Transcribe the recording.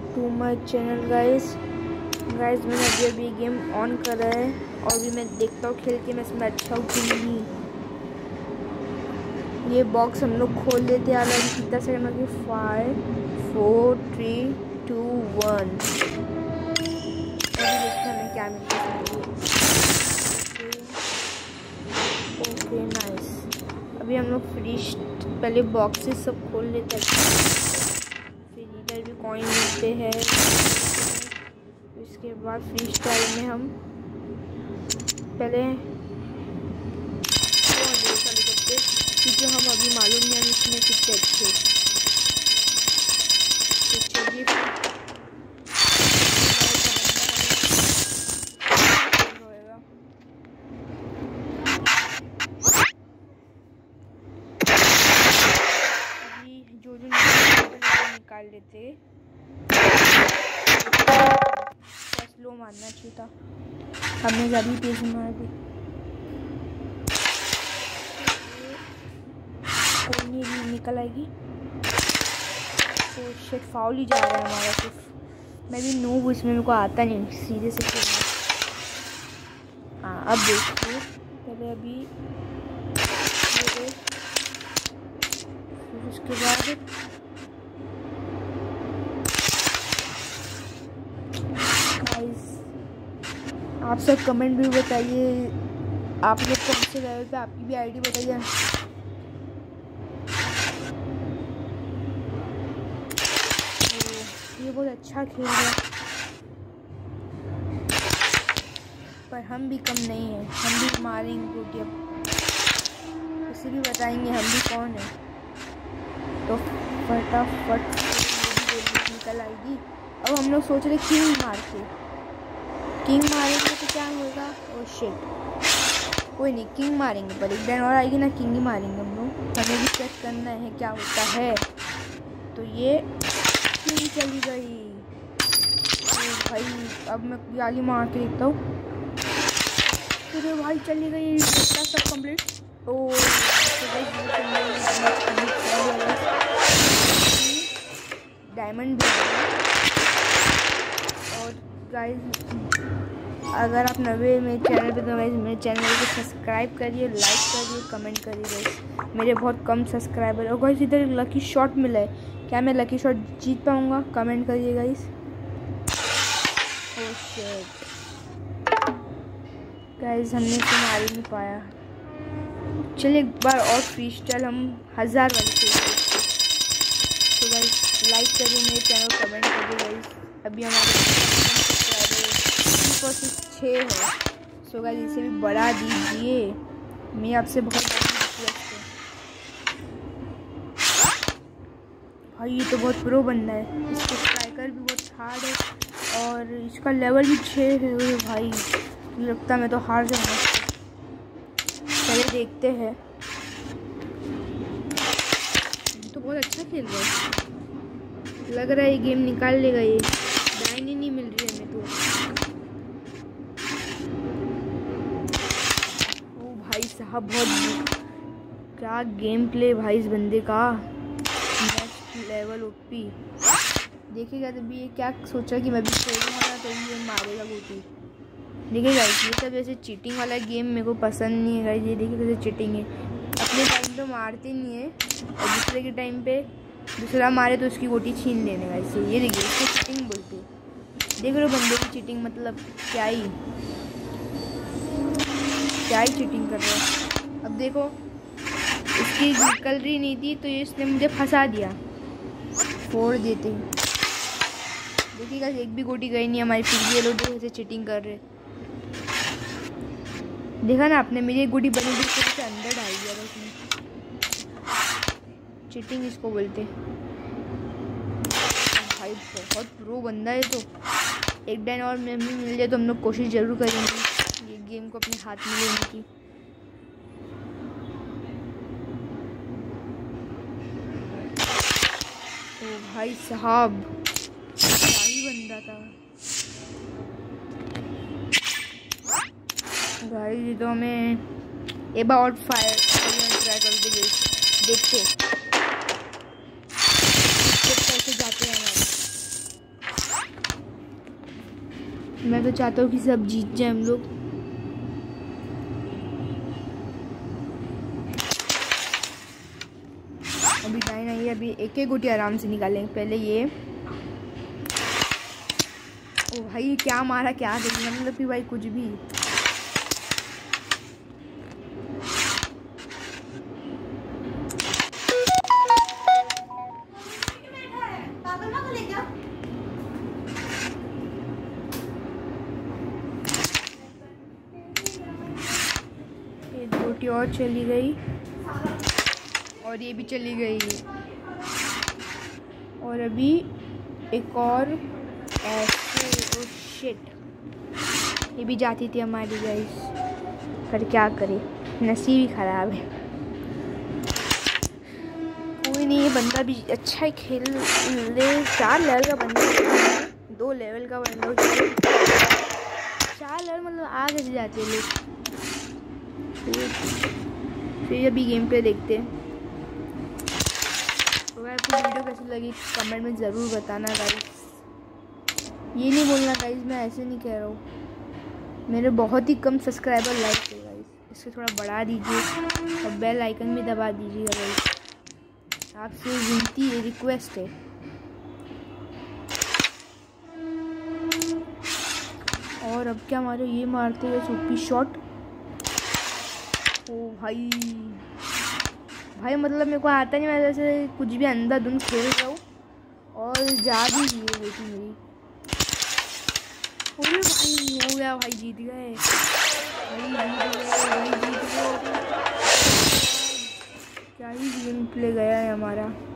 To my channel guys. मैंने अभी ये गेम ऑन करा है और भी मैं देखता हूँ खेल के मैं इसमें अच्छा हूँ कि नहीं। ये बॉक्स हम लोग खोल देते हैं। अलग कितना सेकंड में 5 4 3 2 1 अभी देखते हैं हमें क्या मिलता है। Okay nice. अभी हम लोग फ्रीज पहले बॉक्सेस सब खोल लेते हैं। फिर इधर भी कॉइन मिलते हैं। इसके बाद फ्रीज स्टाइल में हम पहले क्योंकि हम अभी मालूम नहीं हम इसमें कितने अच्छे। जो निकाल लेते स्लो मारना चाहिए था, हमने ज़्यादा तेज मार दी। कोई नहीं निकल आएगी तो शेट फाउल ही जा रहा है हमारा। सिर्फ मैं भी नूब इसमें मेरे को आता नहीं सीधे से खेलना। हाँ अब देखिए पहले अभी फिर उसके बाद आप सब कमेंट भी बताइए आप लोग कौन से लेवल पे, आपकी भी आईडी बताइए। ये बहुत अच्छा खेल रहा है पर हम भी कम नहीं है, हम भी मारेंगे गोटी। अब उसे भी बताएंगे हम भी कौन है। तो फटाफट निकल आएगी। अब हम लोग सोच रहे किंग मारेंगे तो क्या होगा। ओ शिट कोई नहीं, किंग मारेंगे पर एक दिन और आएगी ना, किंग ही मारेंगे हम लोग। हमें भी चेक करना है क्या होता है। तो ये किंग चली गई। तो भाई अब मैं गाली मार के देखता हूँ। तो भाई चली गई सब कंप्लीट। ओ डायमंड भी। और गाइस अगर आप नए मेरे चैनल पे तो मेरे चैनल को सब्सक्राइब करिए, लाइक करिए, कमेंट करिए गाइस। मेरे बहुत कम सब्सक्राइबर। और गाइस इधर लकी शॉट मिला है, क्या मैं लकी शॉट जीत पाऊँगा? कमेंट करिए गाइस। ओह शिट गाइस हमने तो मार ही नहीं पाया। चलिए एक बार और फ्री स्टाइल हम 1000 वाले खेलते। तो गाइस लाइक करिए मेरे चैनल, कमेंट करिए गाइस। अभी हमारे सब्सक्राइबर 6 है। सो गाइस इसे भी बढ़ा दीजिए, मैं आपसे बहुत रिक्वेस्ट है। भाई ये तो बहुत प्रो बंदा है, इसका स्ट्राइकर भी बहुत हार्ड है और इसका लेवल भी 6 है। भाई लगता है मैं तो हार जाऊंगा। चलिए देखते हैं। तो बहुत अच्छा खेल रहा है, लग रहा है ये गेम निकाल लेगा। ये डाइन ही नहीं मिल रही है हमें तो। ओ भाई साहब बहुत क्या गेम प्ले भाई इस बंदे का। Next level OP. देखिएगा तभी ये क्या सोचा कि मैं भी खेलूंगा तो ये मारेगा गोटी। देखिएगा ये सब ऐसे चीटिंग वाला गेम मेरे को पसंद नहीं है गाइस। ये देखिए कैसे चीटिंग है, अपने टाइम पे मारते नहीं है और दूसरे के टाइम पे दूसरा मारे तो उसकी गोटी छीन लेने गाइस। ये देखिए इसको चीटिंग बोलते हैं। देख रहे हो बंदे की चीटिंग, मतलब क्या ही चीटिंग कर रहा है। अब देखो इसकी निकल रही नहीं थी तो इसने मुझे फंसा दिया। फोड़ देते हैं। देखिएगा एक भी गोटी गई नहीं हमारी। फिर ये लोग ऐसे चीटिंग कर रहे। देखा ना आपने, मेरी एक गोटी बनी थी उसके अंदर डाल दिया था उसने। चीटिंग इसको बोलते। भाई बहुत प्रो बंदा है। तो एक दिन और मैं भी मिल जाए तो हम लोग कोशिश ज़रूर करेंगे ये गेम को अपने हाथ में लेने की। ओ भाई साहब क्या ही बंदा था भाई। ये तो हमें एक बार और फायर ट्राई करते देखते कैसे जाते हैं हमारे। मैं तो चाहता हूँ कि सब जीत जाए हम लोग। अभी टाइम नहीं है, अभी एक एक गोटी आराम से निकालेंगे। पहले ये, ओ भाई ये क्या मारा, क्या देखना, मतलब कि भाई कुछ भी। एक गोटी और चली गई और ये भी चली गई, और अभी एक और ऐसे। ओ शिट, ये भी जाती थी हमारी गाइस, पर क्या करे, नसीब ही खराब है। कोई नहीं, ये बंदा भी अच्छा ही खेल ले। 4 लेवल का बंदा, 2 लेवल का बंदा, 4 लेवल मतलब आगे से जाते हैं लोग। फिर अभी गेम प्ले देखते हैं। तो अगर आपको वीडियो कैसी लगी कमेंट में ज़रूर बताना गाइस। ये नहीं बोलना गाइस, मैं ऐसे नहीं कह रहा हूँ, मेरे बहुत ही कम सब्सक्राइबर लाइक है गाइस, इसको थोड़ा बढ़ा दीजिए और बेल आइकन भी दबा दीजिएगा गाइस, आपसे विनती है, रिक्वेस्ट है। और अब क्या मारे, ये मारते हुए सुपी शॉट। ओ भाई भाई मतलब मेरे को आता नहीं, मैं जैसे कुछ भी अंधाधुंध खेल रहा हूँ और जा भी रही है बेटी मेरी। अरे भाई हो गया, भाई जीत गए, भाई जीत गए। क्या ही गेम प्ले गया है हमारा।